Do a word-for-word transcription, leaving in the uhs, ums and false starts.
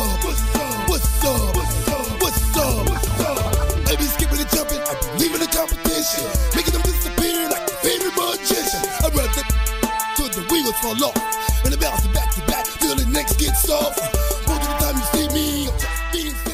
up? What's up? What's up? What's up? What's up? What's up? I be skipping and jumping, I be leaving the competition, making them disappear like your favorite magician. I run the till the wheels fall off, and I bounce back to back till the next gets soft. Most of the time you see me, I'm just being